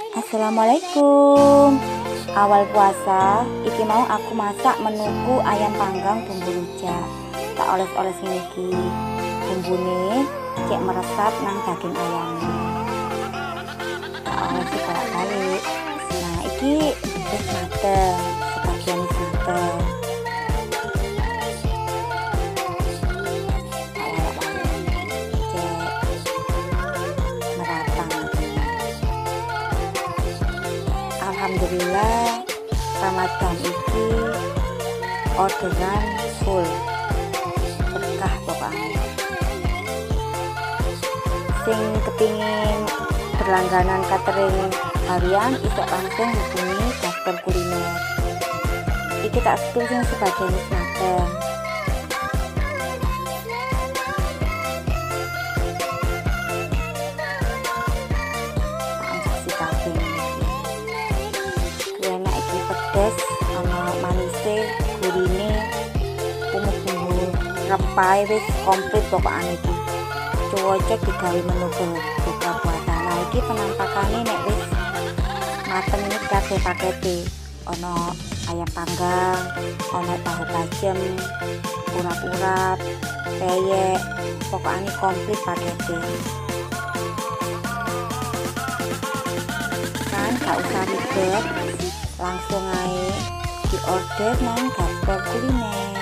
Assalamualaikum. Awal puasa iki mau aku masak menuku ayam panggang bumbu rujak. Tak oles-oles iki. Bumbune cek meresap nang daging ayamnya. Tak oles balik. Nah, iki wis mateng, sebagian wis mateng. Alhamdulillah Ramadan iki orderan full, berkah pokoknya. Sing kepingin berlangganan catering harian iso langsung hubungi Daftar Kuliner. Iki tak spill sing sebagian wis mateng. Pedes, ana manise, gurine, bumbu rempahe wis komplit pokokane iki. Cocok digawe menu buka puasa. Nah, iki penampakane nek wis mateng iki kabeh pakete. Ana ayam panggang, ana tahu bacem, urap-urap, peyek, pokokane komplit pakete. Kan gak usah ribet, langsung aja diorder nang Daftar Kuliner.